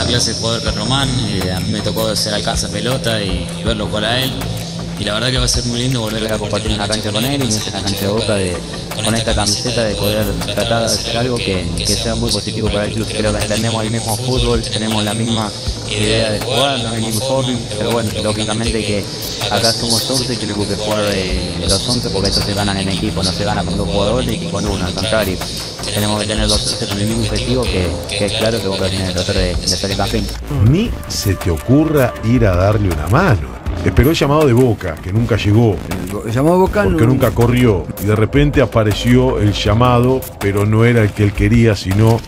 clase de jugador que es Román. A mí me tocó hacer alcanza pelota y verlo jugar a él. Y la verdad que va a ser muy lindo volver a compartir una cancha con él y en la cancha de Boca con esta camiseta de poder tratar de hacer algo que sea muy positivo para el club. Creo que tenemos el mismo fútbol, tenemos la misma idea de jugar, el mismo uniforme, pero bueno, lógicamente que acá somos 11 y tenemos que jugar los 11 porque estos se ganan en equipo, no se gana con 2 jugadores y con uno, al contrario. Tenemos que tener los 11 con el mismo objetivo que es claro que Boca tiene que tratar de ser el campeón. Ni se te ocurra ir a darle una mano. Esperó el llamado de Boca, que nunca llegó. El llamado de Boca porque nunca corrió. Y de repente apareció el llamado, pero no era el que él quería, sino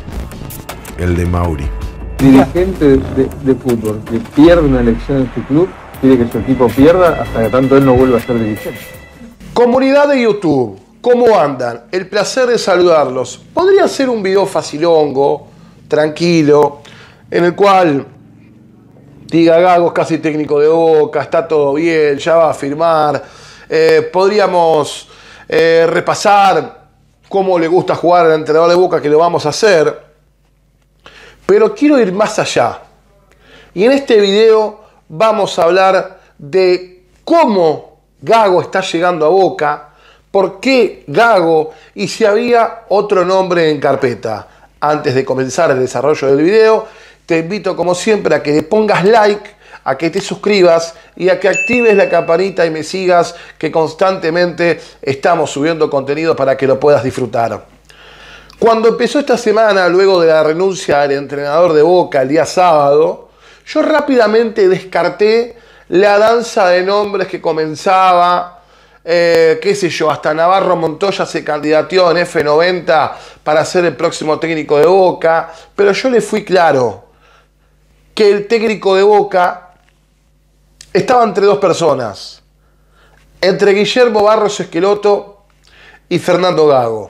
el de Mauri. Dirigente de fútbol que pierde una elección en su club, quiere que su equipo pierda hasta que tanto él no vuelva a ser dirigente. Comunidad de YouTube, ¿cómo andan? El placer de saludarlos. Podría ser un video facilongo, tranquilo, en el cual diga Gago es casi técnico de Boca, está todo bien, ya va a firmar. Podríamos repasar cómo le gusta jugar al entrenador de Boca, que lo vamos a hacer. Pero quiero ir más allá. Y en este video vamos a hablar de cómo Gago está llegando a Boca, por qué Gago y si había otro nombre en carpeta. Antes de comenzar el desarrollo del video, te invito como siempre a que le pongas like, a que te suscribas y a que actives la campanita y me sigas, que constantemente estamos subiendo contenido para que lo puedas disfrutar. Cuando empezó esta semana, luego de la renuncia del entrenador de Boca el día sábado, yo rápidamente descarté la danza de nombres que comenzaba, qué sé yo, hasta Navarro Montoya se candidateó en F90 para ser el próximo técnico de Boca, pero yo le fui claro que el técnico de Boca estaba entre dos personas, entre Guillermo Barros Esqueloto y Fernando Gago.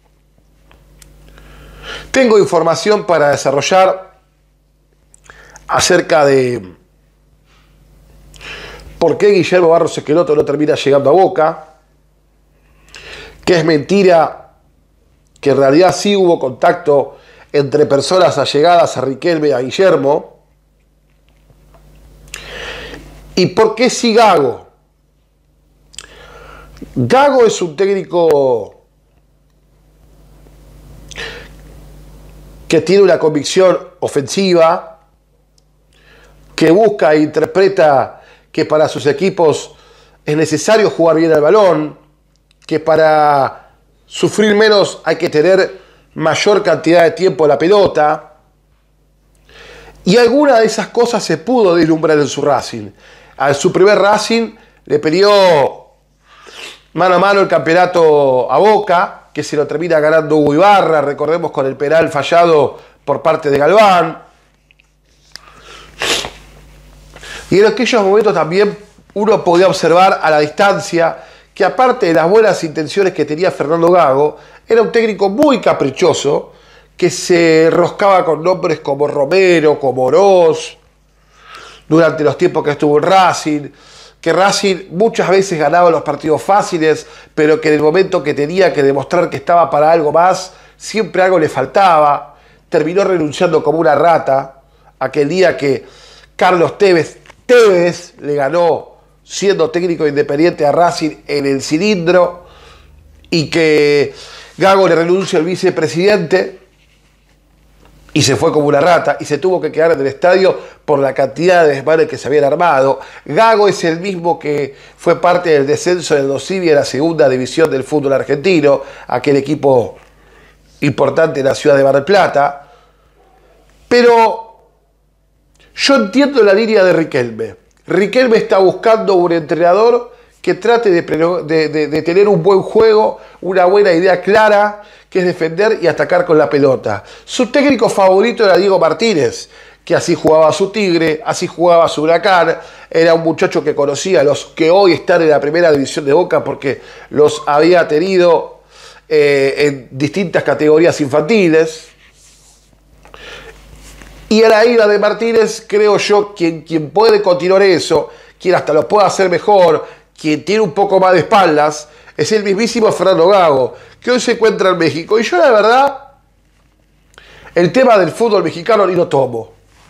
Tengo información para desarrollar acerca de por qué Guillermo Barros Esqueloto no termina llegando a Boca, que es mentira, que en realidad sí hubo contacto entre personas allegadas a Riquelme y a Guillermo, y por qué sí Gago. Gago es un técnico que tiene una convicción ofensiva, que busca e interpreta que para sus equipos es necesario jugar bien al balón, que para sufrir menos hay que tener mayor cantidad de tiempo en la pelota, y alguna de esas cosas se pudo vislumbrar en su Racing. A su primer Racing le peleó mano a mano el campeonato a Boca, que se lo termina ganando Hugo Ibarra, recordemos, con el penal fallado por parte de Galván. Y en aquellos momentos también uno podía observar a la distancia que, aparte de las buenas intenciones que tenía Fernando Gago, era un técnico muy caprichoso, que se roscaba con nombres como Romero, como Oroz, durante los tiempos que estuvo en Racing, que Racing muchas veces ganaba los partidos fáciles, pero que en el momento que tenía que demostrar que estaba para algo más, siempre algo le faltaba. Terminó renunciando como una rata aquel día que Carlos Tevez le ganó siendo técnico independiente a Racing en el cilindro, y que Gago le renuncia al vicepresidente y se fue como una rata y se tuvo que quedar en el estadio por la cantidad de desmanes que se habían armado. Gago es el mismo que fue parte del descenso del Dosivi a la segunda división del fútbol argentino, aquel equipo importante en la ciudad de Mar del Plata. Pero yo entiendo la línea de Riquelme. Riquelme está buscando un entrenador que trate de tener un buen juego, una buena idea clara, que es defender y atacar con la pelota. Su técnico favorito era Diego Martínez, que así jugaba a su Tigre, así jugaba a su Huracán. Era un muchacho que conocía a los que hoy están en la primera división de Boca, porque los había tenido en distintas categorías infantiles. Y a la ida de Martínez, creo yo, quien puede continuar eso, quien hasta lo puede hacer mejor, quien tiene un poco más de espaldas, es el mismísimo Fernando Gago, que hoy se encuentra en México. Y yo, la verdad, el tema del fútbol mexicano ni lo tomo.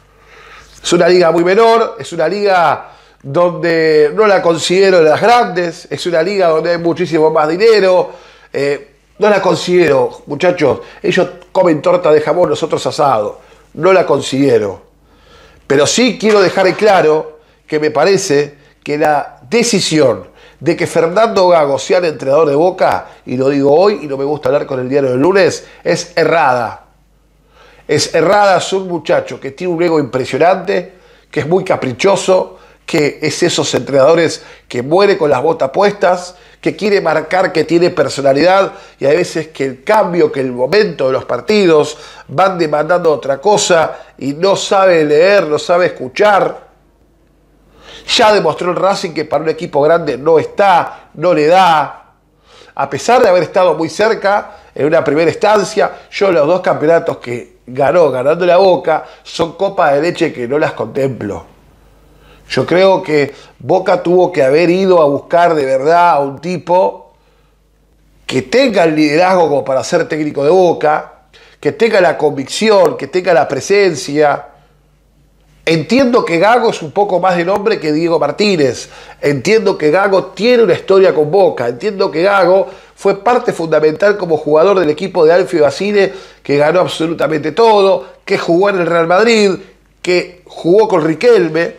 Es una liga muy menor, es una liga donde no la considero de las grandes, es una liga donde hay muchísimo más dinero. No la considero, muchachos. Ellos comen torta de jamón, nosotros asado. No la considero. Pero sí quiero dejar en claro que me parece que la decisión de que Fernando Gago sea el entrenador de Boca, y lo digo hoy y no me gusta hablar con el diario del lunes, es errada. Es errada. Es un muchacho que tiene un ego impresionante, que es muy caprichoso, que es esos entrenadores que muere con las botas puestas, que quiere marcar que tiene personalidad, y hay veces que el cambio, que el momento de los partidos van demandando otra cosa y no sabe leer, no sabe escuchar. Ya demostró el Racing que para un equipo grande no está, no le da. A pesar de haber estado muy cerca en una primera instancia, yo los 2 campeonatos que ganando la Boca, son copas de leche que no las contemplo. Yo creo que Boca tuvo que haber ido a buscar de verdad a un tipo que tenga el liderazgo como para ser técnico de Boca, que tenga la convicción, que tenga la presencia. Entiendo que Gago es un poco más de nombre que Diego Martínez. Entiendo que Gago tiene una historia con Boca. Entiendo que Gago fue parte fundamental como jugador del equipo de Alfio Basile, que ganó absolutamente todo, que jugó en el Real Madrid, que jugó con Riquelme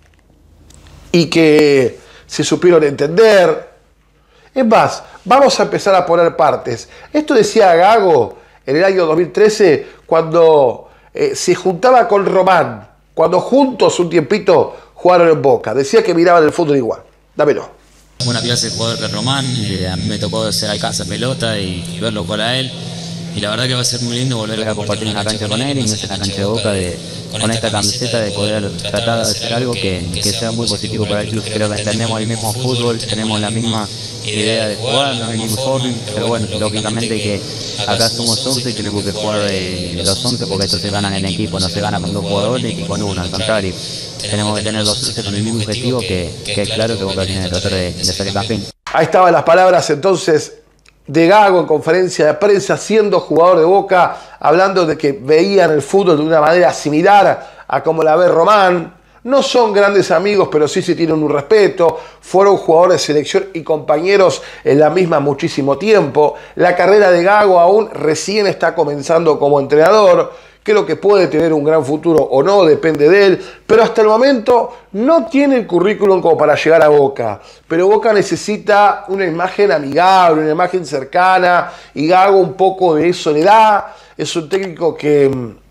y que se supieron entender. Es más, vamos a empezar a poner partes. Esto decía Gago en el año 2013 cuando se juntaba con Román, cuando juntos un tiempito jugaron en Boca. Decía que miraban el fútbol igual. Dámelo. Una clase de jugador que Román, a mí me tocó ser alcanza pelota y verlo jugar a él. Y la verdad que va a ser muy lindo volver a compartir una cancha con él y en la cancha de Boca con esta camiseta de poder tratar de hacer algo que sea muy positivo para el club. Creo que entendemos el mismo fútbol, tenemos la misma idea de jugar, no hay ningún orden, pero bueno, lógicamente que acá somos 11 y tenemos que jugar de los 11 porque esto se gana en equipo, no se gana con 2 jugadores y con uno, al contrario. Tenemos que tener 2 11 con el mismo objetivo que es claro que Boca tiene que tratar de ser el campeón. Ahí estaban las palabras entonces de Gago en conferencia de prensa, siendo jugador de Boca, hablando de que veían el fútbol de una manera similar a como la ve Román. No son grandes amigos, pero sí se tienen un respeto. Fueron jugadores de selección y compañeros en la misma muchísimo tiempo. La carrera de Gago aún recién está comenzando como entrenador. Creo que puede tener un gran futuro o no, depende de él, pero hasta el momento no tiene el currículum como para llegar a Boca. Pero Boca necesita una imagen amigable, una imagen cercana, y Gago un poco de eso le da. Es un técnico que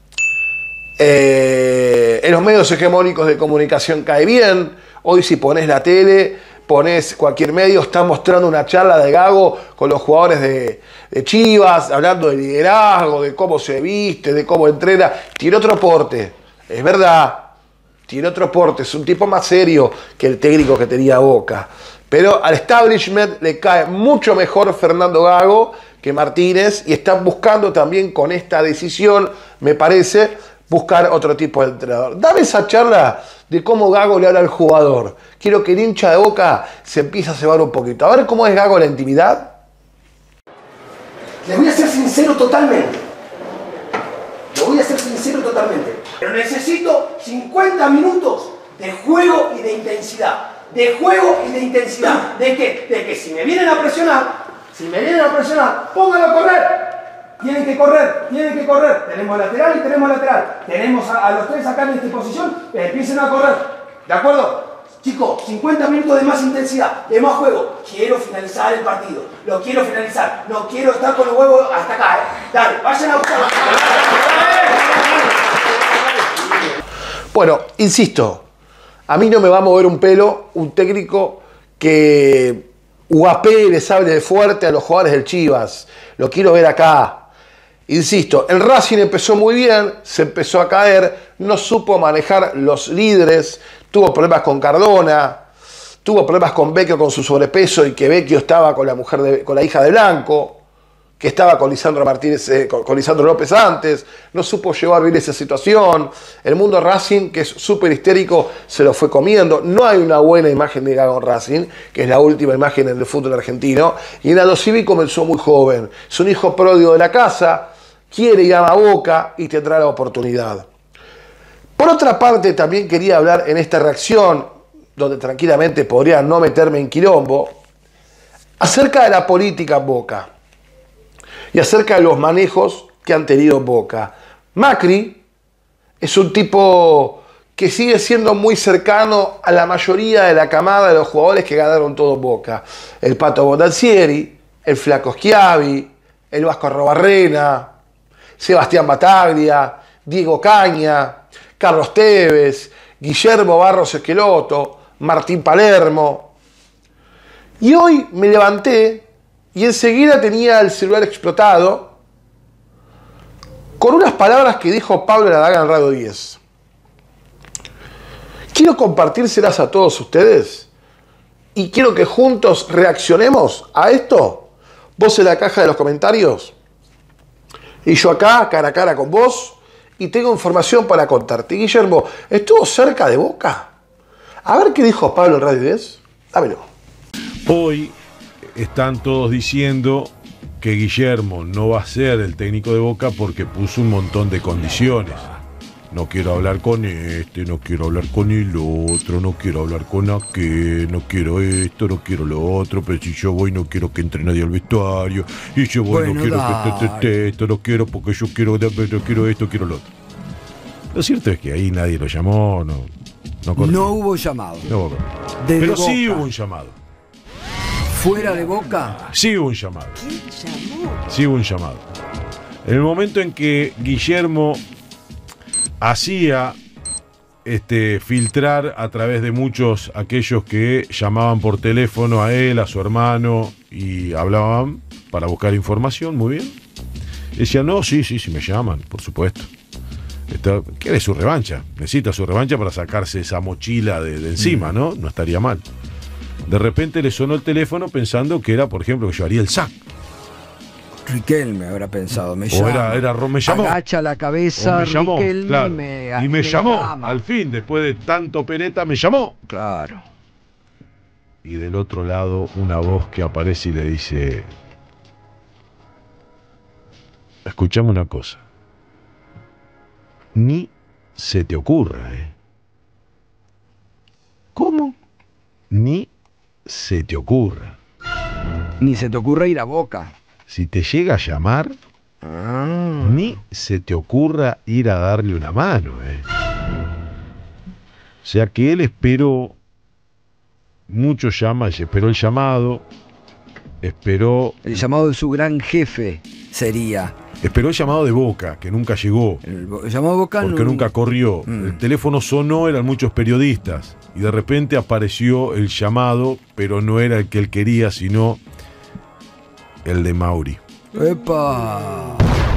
en los medios hegemónicos de comunicación cae bien. Hoy si pones la tele, pones cualquier medio, está mostrando una charla de Gago con los jugadores de Chivas, hablando de liderazgo, de cómo se viste, de cómo entrena. Tiene otro porte, es verdad, tiene otro porte, es un tipo más serio que el técnico que tenía Boca. Pero al establishment le cae mucho mejor Fernando Gago que Martínez, y están buscando también con esta decisión, me parece, buscar otro tipo de entrenador. Dame esa charla de cómo Gago le habla al jugador. Quiero que el hincha de Boca se empiece a cebar un poquito. A ver cómo es Gago en la intimidad. Les voy a ser sincero totalmente. Les voy a ser sincero totalmente. Pero necesito 50 minutos de juego y de intensidad. De juego y de intensidad. ¿De qué? De que si me vienen a presionar, pónganlo a correr. Tienen que correr, tienen que correr. Tenemos lateral y tenemos lateral. Tenemos a los 3 acá en esta posición. Empiecen a correr. ¿De acuerdo? Chicos, 50 minutos de más intensidad, de más juego. Quiero finalizar el partido. Lo quiero finalizar. No quiero estar con los huevos hasta acá. Dale, vayan a buscar. Bueno, insisto, a mí no me va a mover un pelo un técnico que guapee y les hable de fuerte a los jugadores del Chivas. Lo quiero ver acá. Insisto, el Racing empezó muy bien, se empezó a caer, no supo manejar los líderes, tuvo problemas con Cardona, tuvo problemas con Vecchio con su sobrepeso y que Vecchio estaba con la hija de Blanco, que estaba con Lisandro Martínez, con Lisandro López antes, no supo llevar bien esa situación. El mundo Racing, que es súper histérico, se lo fue comiendo. No hay una buena imagen de Gago Racing, que es la última imagen en el fútbol argentino. Y en Aldo Civi comenzó muy joven. Es un hijo pródigo de la casa, quiere ir a Boca y tendrá la oportunidad. Por otra parte, también quería hablar en esta reacción, donde tranquilamente podría no meterme en quilombo, acerca de la política en Boca y acerca de los manejos que han tenido en Boca. Macri es un tipo que sigue siendo muy cercano a la mayoría de la camada de los jugadores que ganaron todo en Boca. El Pato Bondancieri, el Flaco Schiavi, el Vasco Arrobarrena, Sebastián Bataglia, Diego Caña, Carlos Tevez, Guillermo Barros Esqueloto, Martín Palermo. Y hoy me levanté y enseguida tenía el celular explotado con unas palabras que dijo Pablo Ladaga en Radio 10. Quiero compartírselas a todos ustedes y quiero que juntos reaccionemos a esto. Vos en la caja de los comentarios y yo acá, cara a cara con vos, y tengo información para contarte. Guillermo, ¿estuvo cerca de Boca? A ver qué dijo Pablo en Radio 10. Dámelo. Hoy están todos diciendo que Guillermo no va a ser el técnico de Boca porque puso un montón de condiciones. No quiero hablar con este, no quiero hablar con el otro, no quiero hablar con aquel, no quiero esto, no quiero lo otro, pero si yo voy no quiero que entre nadie al vestuario, y yo voy no quiero que esto, no quiero porque yo quiero esto, quiero lo otro. Lo cierto es que ahí nadie lo llamó, no hubo llamado. No, pero Boca. Sí hubo un llamado. ¿Fuera de Boca? Sí hubo un llamado. ¿Quién llamó? Sí hubo un llamado. En el momento en que Guillermo hacía filtrar a través de muchos aquellos que llamaban por teléfono a él, a su hermano y hablaban para buscar información, muy bien. Decía, no, sí, me llaman, por supuesto. Quiere su revancha, necesita su revancha para sacarse esa mochila de encima, ¿no? No estaría mal. De repente le sonó el teléfono pensando que era, por ejemplo, que llevaría el sac. Riquelme habrá pensado, me llamó. Me llamó. Agacha la cabeza, me llamó, Riquelme, claro. y me llamó, llama. al fin, después de tanto pereta, me llamó. Claro. Y del otro lado, una voz que aparece y le dice: escuchame una cosa. Ni se te ocurra, ¿eh? ¿Cómo? Ni se te ocurra. Ni se te ocurra ir a Boca. Si te llega a llamar, ni se te ocurra ir a darle una mano, ¿eh? O sea que él esperó mucho esperó el llamado, esperó... El llamado de su gran jefe sería... Esperó el llamado de Boca, que nunca llegó. El llamado de Boca porque nunca corrió. El teléfono sonó, eran muchos periodistas. Y de repente apareció el llamado, pero no era el que él quería, sino el de Mauri. ¡Epa!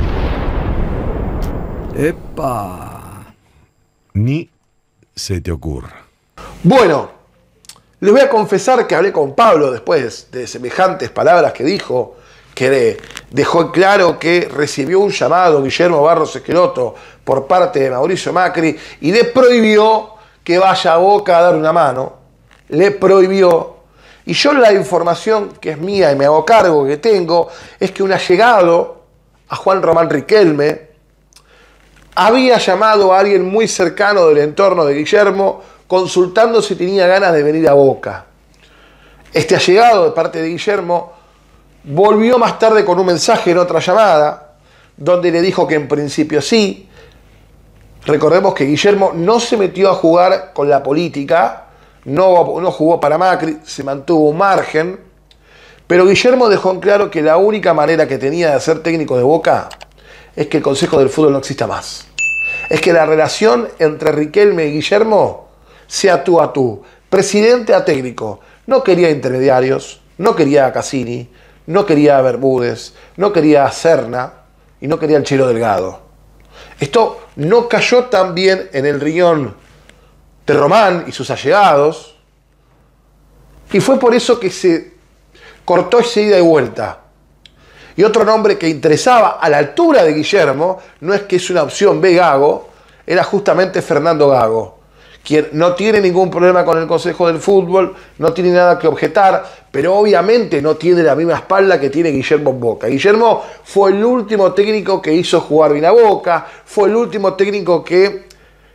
¡Epa! Ni se te ocurra. Bueno, les voy a confesar que hablé con Pablo después de semejantes palabras que dijo, que dejó claro que recibió un llamado Guillermo Barros Esqueloto por parte de Mauricio Macri y le prohibió que vaya a Boca a dar una mano. Le prohibió. Y yo la información que es mía y me hago cargo que tengo es que un allegado a Juan Román Riquelme había llamado a alguien muy cercano del entorno de Guillermo consultando si tenía ganas de venir a Boca. Este allegado de parte de Guillermo volvió más tarde con un mensaje en otra llamada donde le dijo que en principio sí. Recordemos que Guillermo no se metió a jugar con la política, no jugó para Macri, se mantuvo un margen, pero Guillermo dejó en claro que la única manera que tenía de ser técnico de Boca es que el Consejo del Fútbol no exista más. Es que la relación entre Riquelme y Guillermo sea tú a tú, presidente a técnico. No quería intermediarios, no quería a Cassini, no quería a Bermúdez, no quería a Serna y no quería al Chelo Delgado. Esto no cayó tan bien en el riñón de Román y sus allegados, y fue por eso que se cortó esa ida y vuelta. Y otro nombre que interesaba a la altura de Guillermo, no es que es una opción B Gago, era justamente Fernando Gago, quien no tiene ningún problema con el Consejo del Fútbol, no tiene nada que objetar, pero obviamente no tiene la misma espalda que tiene Guillermo en Boca. Guillermo fue el último técnico que hizo jugar bien a Boca, fue el último técnico que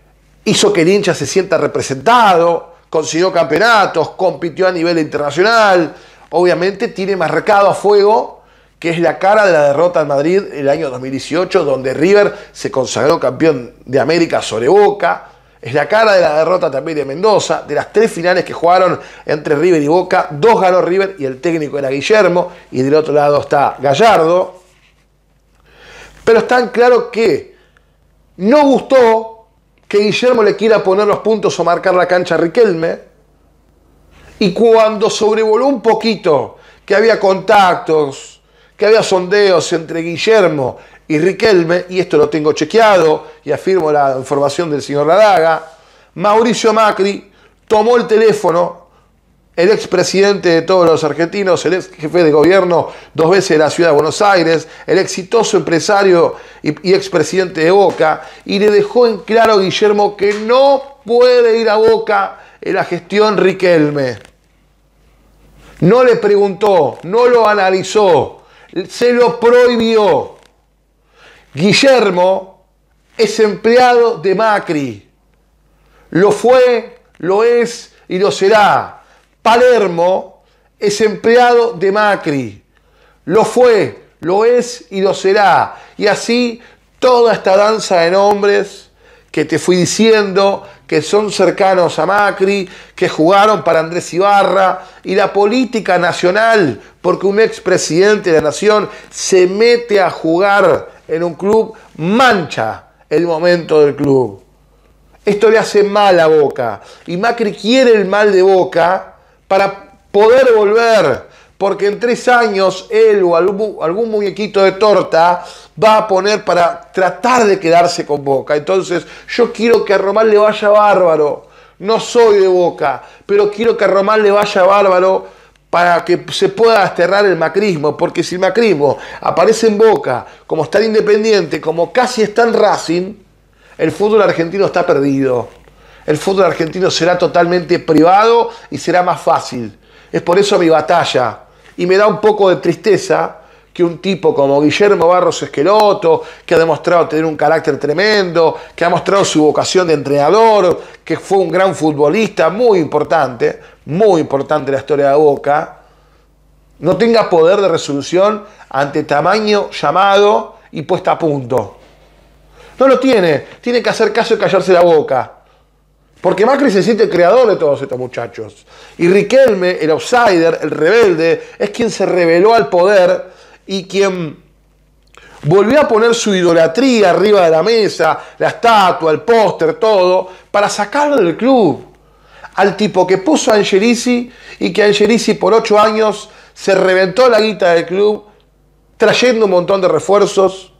hizo que el hincha se sienta representado, consiguió campeonatos, compitió a nivel internacional. Obviamente tiene marcado a fuego que es la cara de la derrota en Madrid el año 2018, donde River se consagró campeón de América sobre Boca. Es la cara de la derrota también de Mendoza. De las 3 finales que jugaron entre River y Boca, 2 ganó River y el técnico era Guillermo, y del otro lado está Gallardo. Pero está en claro que no gustó que Guillermo le quiera poner los puntos o marcar la cancha a Riquelme, y cuando sobrevoló un poquito que había contactos, que había sondeos entre Guillermo y Riquelme, y esto lo tengo chequeado y afirmo la información del señor Ladaga, Mauricio Macri tomó el teléfono, el expresidente de todos los argentinos, el ex jefe de gobierno 2 veces de la ciudad de Buenos Aires, el exitoso empresario y expresidente de Boca, y le dejó en claro a Guillermo que no puede ir a Boca en la gestión Riquelme. No le preguntó, no lo analizó, se lo prohibió. Guillermo es empleado de Macri. Lo fue, lo es y lo será. Palermo es empleado de Macri. Lo fue, lo es y lo será. Y así toda esta danza de nombres que te fui diciendo, que son cercanos a Macri, que jugaron para Andrés Ibarra, y la política nacional, porque un expresidente de la nación se mete a jugar en un club, mancha el momento del club. Esto le hace mal a Boca, y Macri quiere el mal de Boca para poder volver, porque en 3 años él o algún muñequito de torta va a poner para tratar de quedarse con Boca. Entonces yo quiero que a Román le vaya bárbaro. No soy de Boca, pero quiero que a Román le vaya bárbaro para que se pueda desterrar el macrismo, porque si el macrismo aparece en Boca, como está en Independiente, como casi está en Racing, el fútbol argentino está perdido. El fútbol argentino será totalmente privado y será más fácil. Es por eso mi batalla. Y me da un poco de tristeza que un tipo como Guillermo Barros Esqueloto, que ha demostrado tener un carácter tremendo, que ha mostrado su vocación de entrenador, que fue un gran futbolista, muy importante en la historia de Boca, no tenga poder de resolución ante tamaño llamado y puesta a punto. No lo tiene que hacer caso y callarse la boca. Porque Macri se siente creador de todos estos muchachos. Y Riquelme, el outsider, el rebelde, es quien se rebeló al poder y quien volvió a poner su idolatría arriba de la mesa, la estatua, el póster, todo, para sacarlo del club. Al tipo que puso a Angelici y que Angelici por 8 años se reventó la guita del club, trayendo un montón de refuerzos,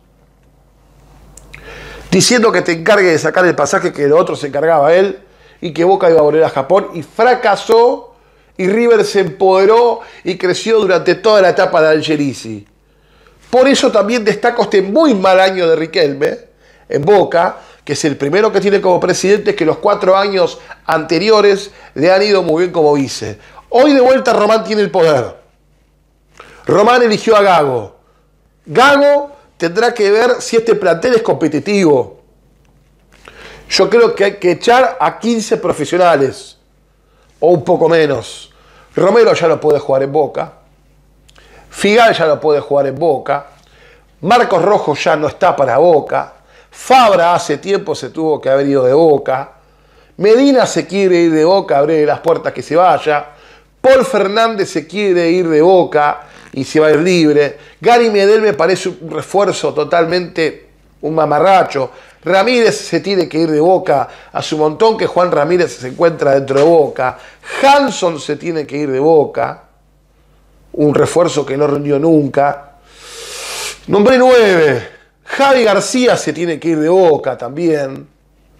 diciendo que te encargue de sacar el pasaje, que lo otro se encargaba él, y que Boca iba a volver a Japón, y fracasó, y River se empoderó y creció durante toda la etapa de Angelici. Por eso también destaco este muy mal año de Riquelme en Boca, que es el primero que tiene como presidente, que los 4 años anteriores le han ido muy bien como vice. Hoy de vuelta Román tiene el poder. Román eligió a Gago. Gago tendrá que ver si este plantel es competitivo. Yo creo que hay que echar a 15 profesionales, o un poco menos. Romero ya no puede jugar en Boca. Figal ya no puede jugar en Boca. Marcos Rojo ya no está para Boca. Fabra hace tiempo se tuvo que haber ido de Boca. Medina se quiere ir de Boca, abre las puertas que se vaya. Paul Fernández se quiere ir de Boca y se va a ir libre. Gary Medel me parece un refuerzo totalmente un mamarracho. Ramírez se tiene que ir de Boca, a su montón que Juan Ramírez se encuentra dentro de Boca. Hanson se tiene que ir de Boca, un refuerzo que no rindió nunca. Nombré 9. Javi García se tiene que ir de Boca también.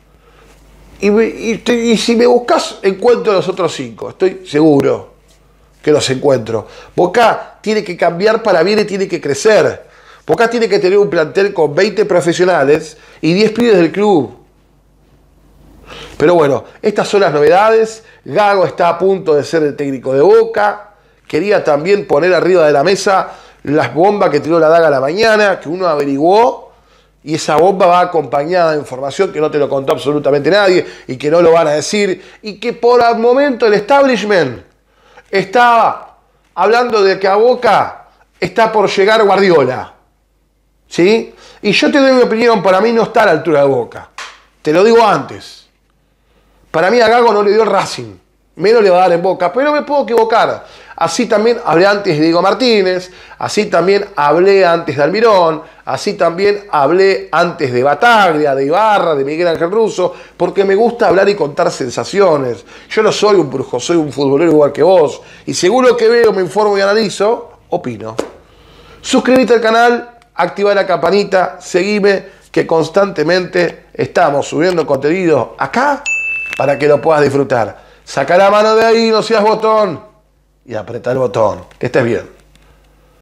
Y si me buscas, encuentro los otros 5. Estoy seguro que los encuentro. Boca tiene que cambiar para bien y tiene que crecer. Boca tiene que tener un plantel con 20 profesionales y 10 pibes del club. Pero bueno, estas son las novedades. Gago está a punto de ser el técnico de Boca. Quería también poner arriba de la mesa las bombas que tiró Ladaga a la mañana, que uno averiguó y esa bomba va acompañada de información que no te lo contó absolutamente nadie y que no lo van a decir, y que por el momento el establishment está hablando de que a Boca está por llegar Guardiola, ¿sí? Y yo te doy mi opinión, para mí no está a la altura de Boca, te lo digo antes. Para mí a Gago no le dio el Racing, menos le va a dar en Boca, pero me puedo equivocar. Así también hablé antes de Diego Martínez, así también hablé antes de Almirón, así también hablé antes de Bataglia, de Ibarra, de Miguel Ángel Russo, porque me gusta hablar y contar sensaciones. Yo no soy un brujo, soy un futbolero igual que vos, y según lo que veo, me informo y analizo, opino. Suscríbete al canal, activa la campanita, seguime, que constantemente estamos subiendo contenido acá para que lo puedas disfrutar. Saca la mano de ahí, no seas botón, y apretá el botón. Que estés bien.